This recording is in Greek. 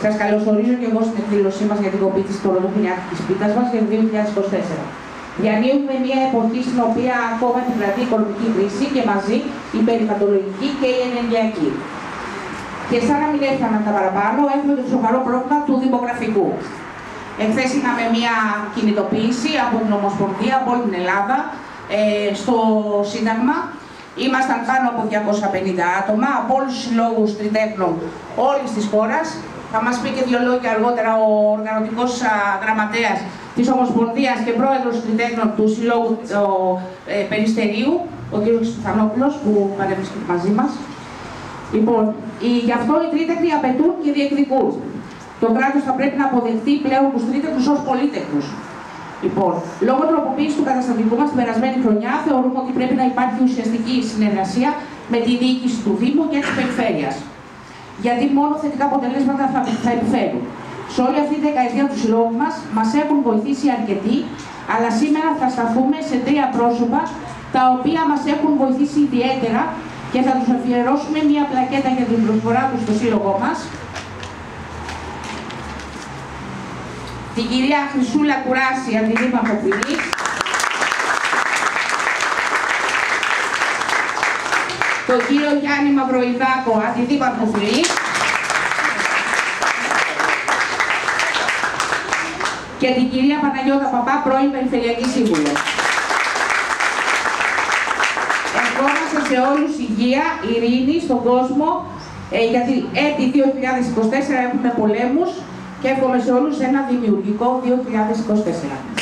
Σας καλωσορίζω και εγώ στην εκδήλωσή μας για την κοπή της πρωτοχρονιάτικης πίτας μας για το 2024. Διανύουμε μια εποχή στην οποία ακόμα επικρατεί η οικονομική κρίση και μαζί η περιβαλλοντολογική και η ενεργειακή. Και σαν να μην έφταναν τα παραπάνω, έχουμε το σοβαρό πρόβλημα του δημογραφικού. Εχθές είχαμε μια κινητοποίηση από την Ομοσπονδία, από όλη την Ελλάδα, στο Σύνταγμα. Ήμασταν πάνω από 250 άτομα, από όλους τους συλλόγους τριτέχνων όλης της χώρας. Θα μας πει και δύο λόγια αργότερα ο οργανωτικός γραμματέας της Ομοσπονδίας και πρόεδρος τριτέχνων του Συλλόγου Περιστερίου, ο κ. Στεφανόπουλος, που παρέμβηκε μαζί μας. Λοιπόν, γι' αυτό οι τρίτεχνοι απαιτούν και διεκδικούν. Το κράτος θα πρέπει να αποδεχτεί πλέον τους τρίτεχνους ως πολίτεχνους. Λοιπόν, λόγω τροποποίησης του καταστατικού μας την περασμένη χρονιά, θεωρούμε ότι πρέπει να υπάρχει ουσιαστική συνεργασία με τη διοίκηση του Δήμου και της Περιφέρειας. Γιατί μόνο θετικά αποτελέσματα θα επιφέρουν. Σε όλη αυτή τη δεκαετία του συλλόγου μας έχουν βοηθήσει αρκετοί, αλλά σήμερα θα σταθούμε σε τρία πρόσωπα τα οποία μας έχουν βοηθήσει ιδιαίτερα και θα τους αφιερώσουμε μια πλακέτα για την προσφορά τους στο σύλλογό μας. Την κυρία Χρυσούλα Κουράση, αντιδήμαρχο Πυλής, τον κύριο Γιάννη Μαυροϊδάκο, αντιδήμαρχο Πυλής, και την κυρία Παναγιώτα Παπά, πρώην Περιφερειακή Σύμβουλο. Ευχόμαστε σε όλους υγεία, ειρήνη στον κόσμο, γιατί έτη 2024 έχουμε πολέμους και εύχομαι σε όλους ένα δημιουργικό 2024.